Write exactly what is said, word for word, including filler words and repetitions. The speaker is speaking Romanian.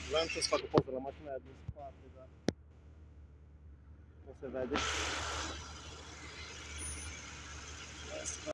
Vreau să fac o poză la mașina aia din spate, dar nu se vede.